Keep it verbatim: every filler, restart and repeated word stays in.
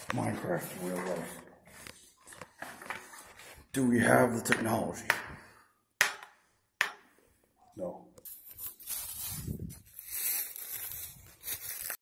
Minecraft in real life. Do we have the technology? No.